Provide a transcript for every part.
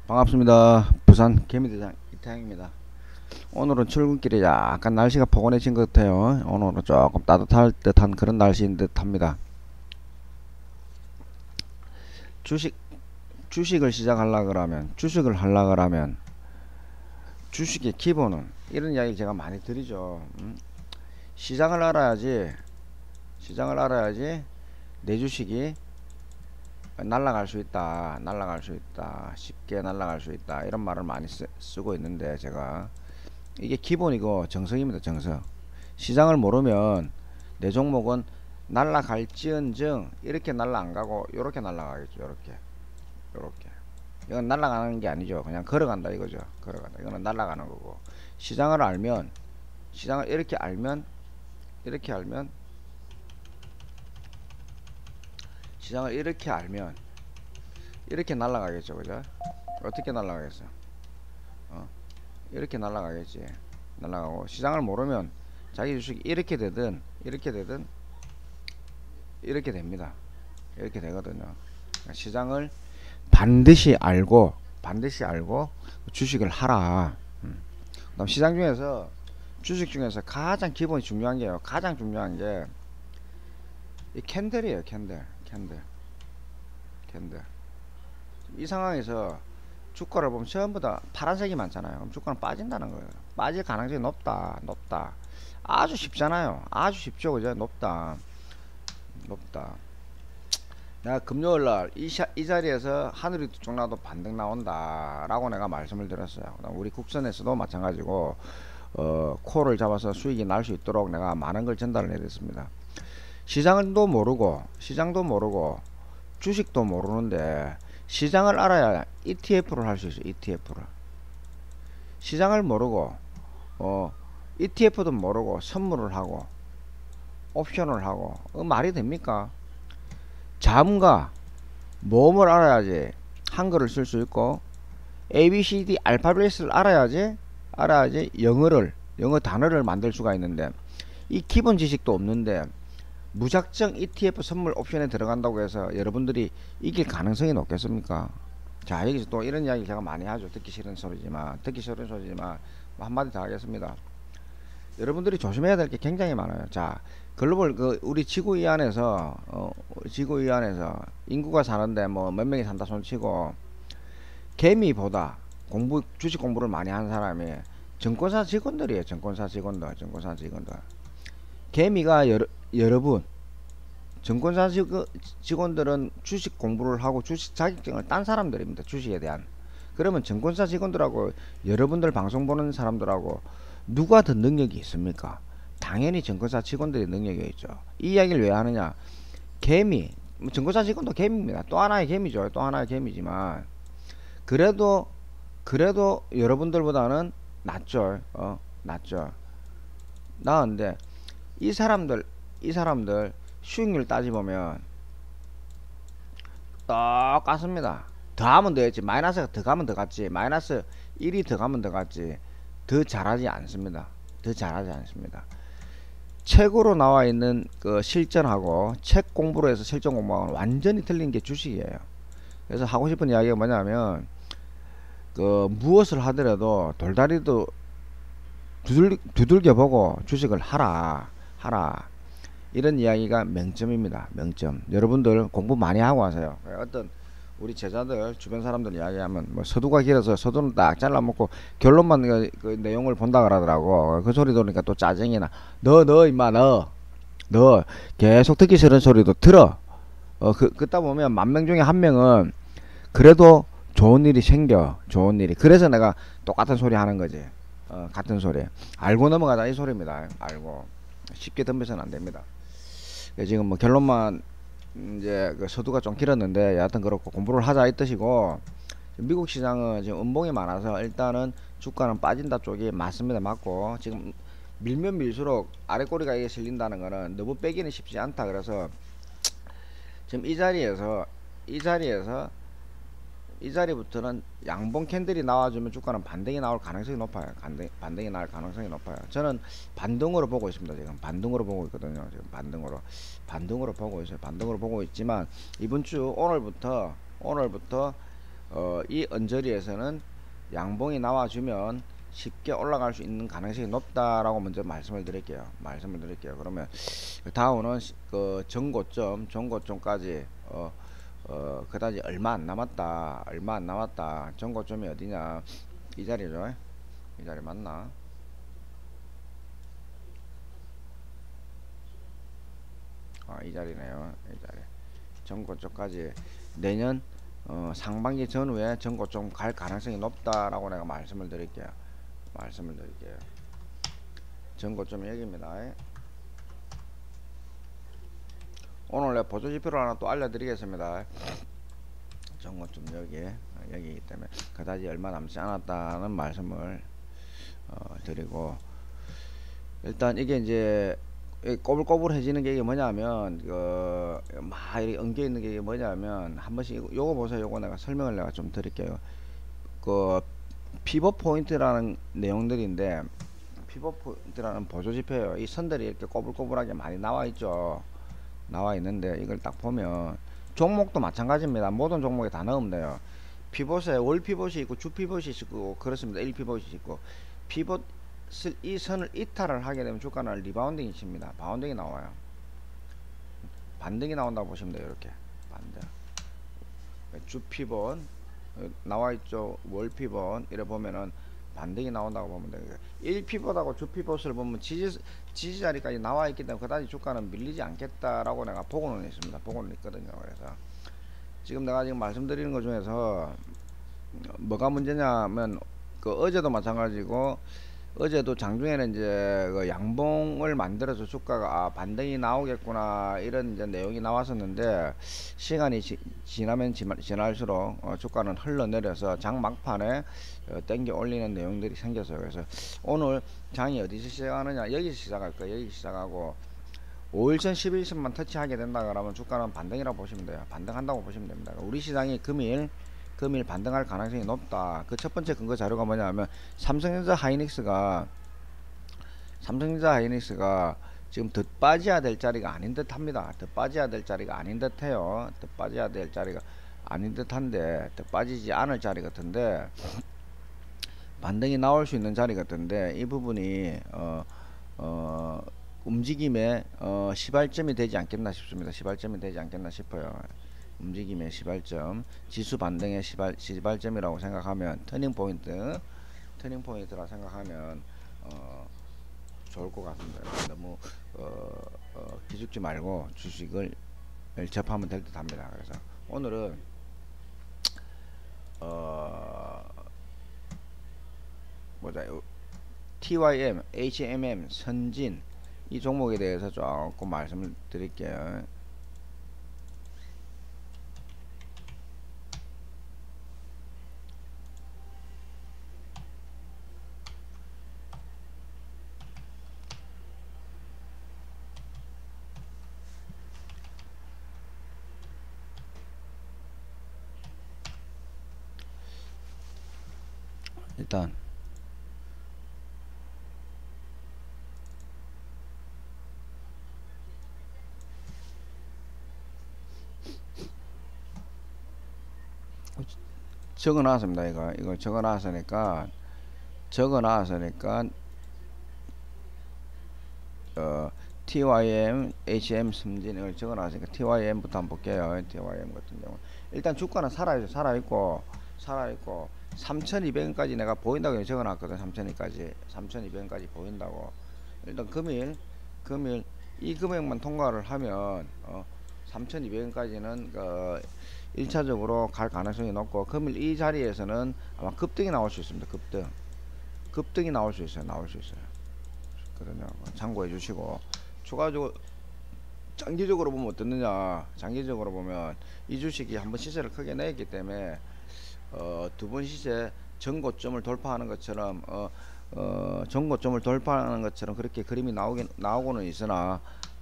반갑습니다. 부산 개미대장 이태양입니다. 오늘은 출근길에 약간 날씨가 포근해진 것 같아요. 오늘은 조금 따뜻할 듯한 그런 날씨인 듯 합니다. 주식, 주식을 시작하려 그러면, 주식의 기본은, 이런 이야기 제가 많이 드리죠. 시장을 알아야지, 시장을 알아야지 내 주식이 날아갈 수 있다, 날아갈 수 있다, 쉽게 날아갈 수 있다, 이런 말을 많이 쓰고 있는데, 제가 이게 기본이고 정석입니다. 정석. 시장을 모르면 내 종목은 날라갈지언정 이렇게 날라 안 가고 요렇게 날라가겠죠. 요렇게 이건 날라가는 게 아니죠. 그냥 걸어간다 이거죠. 걸어간다. 이거는 날라가는 거고, 시장을 알면, 시장을 이렇게 알면 시장을 이렇게 날라가겠죠. 그죠? 어떻게 날라가겠어? 이렇게 날라가겠지. 날라가고, 시장을 모르면 자기 주식이 이렇게 되든 이렇게 됩니다. 이렇게 되거든요. 그러니까 시장을 반드시 알고 주식을 하라. 그다음 시장 중에서, 주식 중에서 가장 기본이 중요한 게요. 가장 중요한 게 이 캔들이에요. 캔들. 이 상황에서 주가를 보면 전부 다 파란색이 많잖아요. 그럼 주가는 빠진다는 거예요. 빠질 가능성이 높다. 아주 쉽잖아요. 아주 쉽죠. 그죠? 높다. 내가 금요일날 이 자리에서 하늘이 두 쪽 나도 반등 나온다 라고 내가 말씀을 드렸어요. 우리 국선에서도 마찬가지고 콜을 잡아서 수익이 날 수 있도록 내가 많은 걸 전달을 해드렸습니다. 시장도 모르고 주식도 모르는데 시장을 알아야 ETF를 할 수 있어요. ETF를. 시장을 모르고 ETF도 모르고 선물을 하고 옵션을 하고 말이 됩니까? 자음과 모음을 알아야지 한글을 쓸 수 있고, ABCD 알파벳을 알아야지 영어 단어를 만들 수가 있는데, 이 기본 지식도 없는데 무작정 ETF 선물 옵션에 들어간다고 해서 여러분들이 이길 가능성이 높겠습니까? 자, 여기서 또 이런 이야기 제가 많이 하죠. 듣기 싫은 소리지만 한마디 더 하겠습니다. 여러분들이 조심해야 될 게 굉장히 많아요. 자, 글로벌 우리 지구 이 안에서 인구가 사는데 뭐 몇 명이 산다 손치고, 개미보다 주식 공부를 많이 하는 사람이 증권사 직원들이에요. 증권사 직원들. 개미가 여러분, 증권사 직원들은 주식 공부를 하고 주식 자격증을 딴 사람들입니다. 주식에 대한. 그러면 증권사 직원들하고 여러분들 방송 보는 사람들하고 누가 더 능력이 있습니까? 당연히 증권사 직원들이 능력이 있죠. 이 이야기를 왜 하느냐? 증권사 직원도 개미입니다. 또 하나의 개미죠. 또 하나의 개미지만 그래도 여러분들보다는 낫죠. 낫죠. 나은데 이 사람들 수익률 따지보면 똑같습니다. 더하면 더했지, 마이너스가 더 가면 더 갔지, 마이너스 1이 더 가면 더 갔지, 더 잘하지 않습니다. 책으로 나와 있는 그 실전하고 책 공부로 해서 실전 공부하고는 완전히 틀린 게 주식이에요. 그래서 하고 싶은 이야기가 뭐냐면, 무엇을 하더라도 돌다리도 두들겨 보고 주식을 하라. 이런 이야기가 명점입니다. 명점. 여러분들 공부 많이 하고 하세요. 어떤 우리 제자들 주변 사람들 이야기하면 뭐 서두가 길어서 서두는 딱 잘라먹고 결론만 그 내용을 본다 그러더라고. 그 소리 들으니까 또 짜증이 나. 너 임마 너 계속 듣기 싫은 소리도 들어. 그따 보면 10,000명 중에 1명은 그래도 좋은 일이 생겨. 그래서 내가 똑같은 소리 하는 거지. 같은 소리 알고 넘어가자 이 소리입니다. 알고 쉽게 덤벼서는 안 됩니다. 지금 뭐 결론만 이제 그 서두가 좀 길었는데 여하튼 그렇고 공부를 하자 이 뜻이고, 미국 시장은 지금 음봉이 많아서 일단은 주가는 빠진다 쪽이 맞습니다. 맞고, 지금 밀면 밀수록 아래 꼬리가 이게 실린다는 거는 너무 빼기는 쉽지 않다. 그래서 지금 이 자리부터는 양봉 캔들이 나와주면 주가는 반등이 나올 가능성이 높아요. 반등이 나올 가능성이 높아요. 저는 반등으로 보고 있습니다. 지금 반등으로 보고 있거든요. 지금 반등으로 보고 있어요. 반등으로 보고 있지만 이번 주 오늘부터 이 언저리에서는 양봉이 나와주면 쉽게 올라갈 수 있는 가능성이 높다라고 먼저 말씀을 드릴게요. 그러면 다음은 그 전고점까지 그다지 얼마 안 남았다. 전고점이 어디냐? 이 자리죠. 이 자리 맞나? 이 자리네요. 이 자리. 전고점까지 내년 상반기 전후에 전고점 갈 가능성이 높다라고 내가 말씀을 드릴게요. 전고점 여기입니다. 오늘 내가 보조지표를 하나 또 알려드리겠습니다. 전고점 여기이기 때문에 그다지 얼마 남지 않았다는 말씀을 드리고, 일단 이게 이제 꼬불꼬불해지는 게 이게 뭐냐면 막 이렇게 엉겨 있는 게 이게 뭐냐면 한 번씩 요거 보세요. 요거 내가 설명을 내가 좀 드릴게요. 그 피벗 포인트라는 내용들인데, 피벗 포인트라는 보조 지표예요. 이 선들이 이렇게 꼬불꼬불하게 많이 나와 있죠. 나와 있는데 이걸 딱 보면 종목도 마찬가지입니다. 모든 종목에 다 넣으면 돼요. 피벗에 월 피벗이 있고 주 피벗이 있고 그렇습니다. 1 피벗이 있고, 피벗 이 선을 이탈을 하게 되면 주가는 리바운딩이 칩니다. 바운딩이 나와요. 반등이 나온다고 보시면 돼요. 이렇게 반등. 주 피벗 나와 있죠. 월 피벗 이래 보면은 반등이 나온다고 보면 돼요. 1 피벗하고 주 피벗을 보면 지지 자리까지 나와 있기 때문에 그다지 주가는 밀리지 않겠다라고 내가 보고는 있습니다. 보고는 있거든요. 그래서 지금 내가 말씀드리는 것 중에서 뭐가 문제냐면 어제도 마찬가지고, 어제도 장중에는 이제 그 양봉을 만들어서 주가가 반등이 나오겠구나 이런 이제 내용이 나왔었는데, 시간이 지나면 지날수록 주가는 흘러내려서 장 막판에 땡겨 올리는 내용들이 생겼어요. 그래서 오늘 장이 어디서 시작하느냐? 여기서 시작할 거예요. 여기 시작하고 5일선 11선만 터치하게 된다 그러면 주가는 반등이라고 보시면 돼요. 반등한다고 보시면 됩니다. 우리 시장이 금일 반등할 가능성이 높다. 그 첫 번째 근거 자료가 뭐냐면 삼성전자 하이닉스가 지금 더 빠져야 될 자리가 아닌 듯 합니다. 더 빠져야 될 자리가 아닌 듯 해요. 더 빠져야 될 자리가 아닌 듯 한데, 더 빠지지 않을 자리 같은데, 반등이 나올 수 있는 자리 같은데, 이 부분이 움직임의 시발점이 되지 않겠나 싶습니다. 시발점이 되지 않겠나 싶어요. 움직임의 시발점, 지수 반등의 시발점이라고 생각하면, 터닝 포인트라 생각하면 좋을 것 같습니다. 너무 기죽지 말고 주식을 접하면 될 듯 합니다. 그래서 오늘은 TYM, HMM, 선진 이 종목에 대해서 조금 말씀을 드릴게요. 일단 적어놨습니다. 이거 적어놨으니까 TYM, HM 승진을 적어놨으니까 TYM부터 한번 볼게요. TYM 같은 경우 일단 주가는 살아있고 3,200원까지 내가 보인다고 적어놨거든. 3,200원까지 보인다고. 일단 금일 이 금액만 통과를 하면 3,200원까지는 1차적으로 갈 가능성이 높고, 금일 이 자리에서는 아마 급등이 나올 수 있습니다. 급등이 나올 수 있어요. 그러면 참고해 주시고, 추가적으로 장기적으로 보면 어떻느냐? 장기적으로 보면 이 주식이 한번 시세를 크게 내기 때문에 두 번 시세 전고점을 돌파하는 것처럼 그렇게 그림이 나오고는 있으나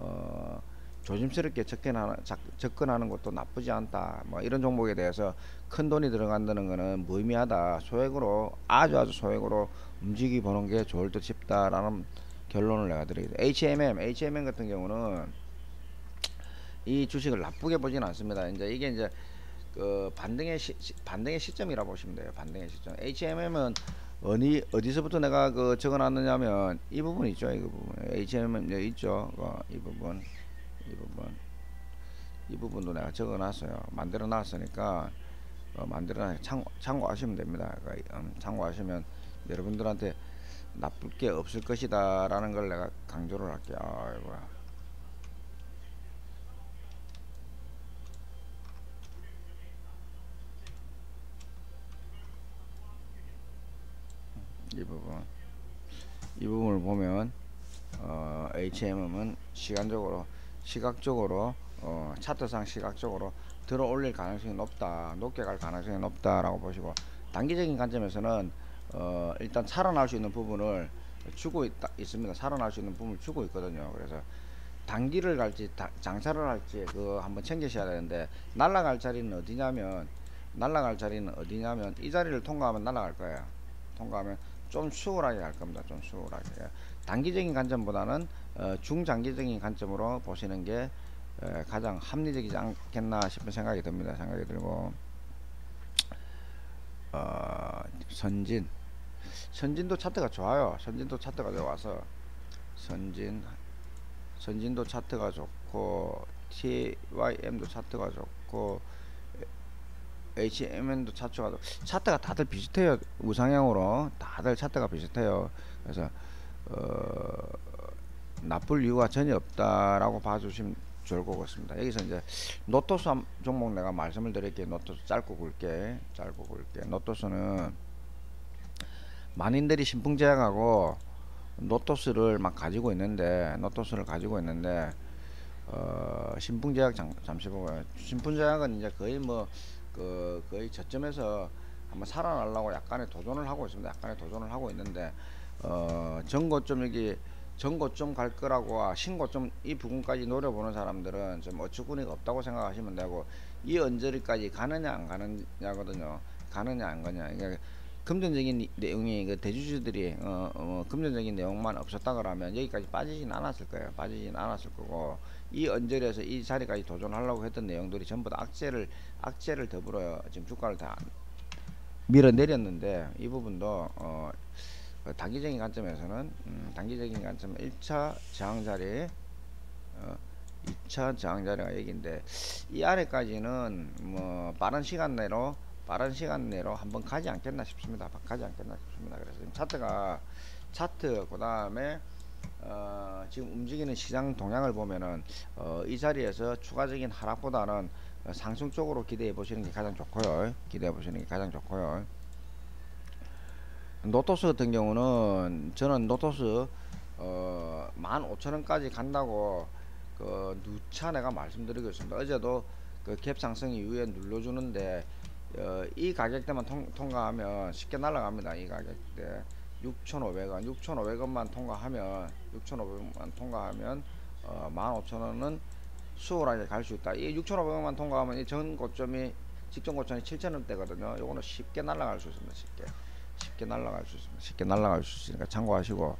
조심스럽게 접근하는 것도 나쁘지 않다. 뭐 이런 종목에 대해서 큰 돈이 들어간다는 것은 무의미하다. 소액으로 아주 소액으로 움직이 보는 게 좋을 듯 싶다라는 결론을 내가 드리겠습니다. HMM 같은 경우는 이 주식을 나쁘게 보진 않습니다. 이게 그 반등의 시점이라 보시면 돼요. 반등의 시점. HMM은 어디서부터 내가 그 적어놨느냐면 이 부분 있죠. 이 부분. HMM 여기 있죠. 이 부분, 이 부분도 내가 적어놨어요. 만들어놨으니까 참고하시면 됩니다. 참고하시면 여러분들한테 나쁠 게 없을 것이다 라는 걸 내가 강조를 할게요. 아이고야. 이 부분을 보면 HMM은 시각적으로 차트상 시각적으로 들어 올릴 가능성이 높다, 높게 갈 가능성이 높다라고 보시고, 단기적인 관점에서는 일단 살아날 수 있는 부분을 주고 있습니다. 살아날 수 있는 부분을 주고 있거든요. 그래서 단기를 갈지 장사를 할지 그 한번 챙기셔야 되는데, 날아갈 자리는 어디냐면 이 자리를 통과하면 날아갈 거예요. 통과하면 좀 수월하게 갈 겁니다. 좀 수월하게. 단기적인 관점보다는 중장기적인 관점으로 보시는 게 가장 합리적이지 않겠나 싶은 생각이 듭니다. 생각이 들고, 선진도 차트가 좋아요. 선진도 차트가 좋아서 선진도 차트가 좋고, TYM도 차트가 좋고, HMN도 차트가 다들 비슷해요. 우상향으로 다들 차트가 비슷해요. 그래서 나쁠 이유가 전혀 없다라고 봐주시면 좋을 것 같습니다. 여기서 이제 노토스 종목 내가 말씀을 드릴게요. 노토스 짧고 굵게. 노토스는 많은들이 신풍제약하고 노토스를 가지고 있는데, 신풍제약 잠시 보고요. 신풍제약은 이제 거의 거의 저점에서 한번 살아나려고 약간의 도전을 하고 있습니다. 있는데, 전고점 갈 거라고 신고점 이 부분까지 노려보는 사람들은 좀 어처구니가 없다고 생각하시면 되고, 이 언저리까지 가느냐 안 가느냐거든요. 가느냐 안 가느냐. 그러니까 금전적인 내용이 대주주들이 금전적인 내용만 없었다 그러면 여기까지 빠지진 않았을 거고, 이 언저리에서 이 자리까지 도전하려고 했던 내용들이 전부 다 악재를 더불어요. 지금 주가를 다 밀어내렸는데, 이 부분도 단기적인 관점에서는 1차 저항자리, 2차 저항자리가 여기인데, 이 아래까지는 뭐 빠른 시간 내로 한번 가지 않겠나 싶습니다. 그래서 지금 차트 그 다음에 지금 움직이는 시장 동향을 보면은 이 자리에서 추가적인 하락보다는 상승 쪽으로 기대해 보시는 게 가장 좋고요. 노토스 같은 경우는 저는 노토스 15,000원까지 간다고 누차 내가 말씀드리고 있습니다. 어제도 그 갭 상승 이후에 눌러주는데, 이 가격대만 통과하면 쉽게 날아갑니다. 이 가격대 6,500원만 통과하면 15,000원은 수월하게 갈 수 있다. 이 6,500원만 통과하면 이 직전 고점이 7,000원대거든요. 요거는 쉽게 날아갈 수 있습니다. 쉽게 날아갈 수 있으니까 참고하시고,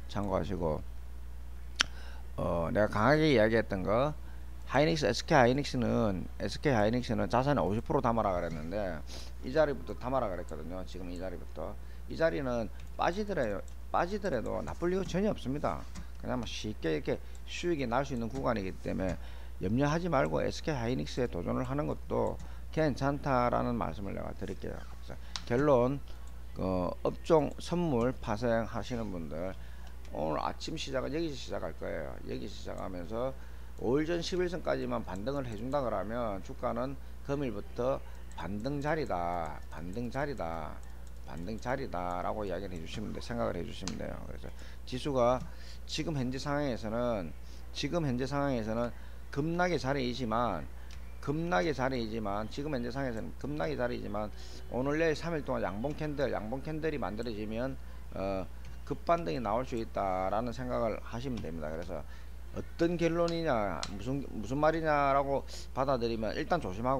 내가 강하게 이야기했던 거, SK 하이닉스는 자산의 50% 담아라 그랬는데, 이 자리부터 담아라 그랬거든요. 지금 이 자리는 빠지더라도 나쁠 이유 전혀 없습니다. 그냥 쉽게 이렇게 수익이 날 수 있는 구간이기 때문에 염려하지 말고 SK 하이닉스에 도전을 하는 것도 괜찮다라는 말씀을 내가 드릴게요. 그래서 결론, 업종 선물 파생 하시는 분들, 오늘 아침 시작은 여기서 시작할 거예요. 여기서 시작하면서 5일 전 11선까지만 반등을 해준다 그러면 주가는 금일부터 반등 자리다 라고 이야기를 해주시면 생각을 해주시면 돼요. 그래서 지수가 지금 현재 상황에서는 급락의 자리이지만 오늘 내일 3일 동안 양봉 캔들이 만들어지면 급반등이 나올 수 있다라는 생각을 하시면 됩니다. 그래서 어떤 결론이냐, 무슨 말이냐라고 받아들이면 일단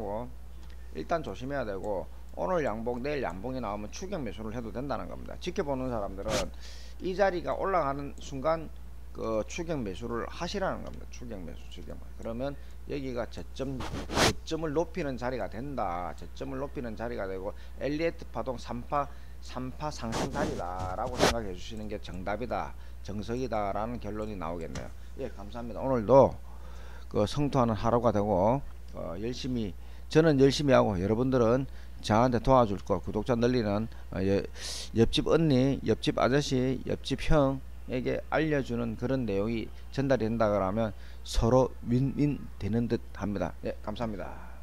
조심해야 되고, 오늘 양봉 내일 양봉이 나오면 추격 매수를 해도 된다는 겁니다. 지켜보는 사람들은 이 자리가 올라가는 순간 추격 매수를 하시라는 겁니다. 그러면 여기가 저점을 높이는 자리가 된다. 저점을 높이는 자리가 되고 엘리어트 파동 3파 상승 자리다 라고 생각해 주시는 게 정답이다, 정석이다 라는 결론이 나오겠네요. 예, 감사합니다. 오늘도 그 성투하는 하루가 되고 저는 열심히 하고 여러분들은 저한테 도와줄 거, 구독자 늘리는 옆집 언니, 옆집 아저씨, 옆집 형에게 알려주는 그런 내용이 전달이 된다 그러면 서로 윈윈 되는 듯 합니다. 예, 감사합니다.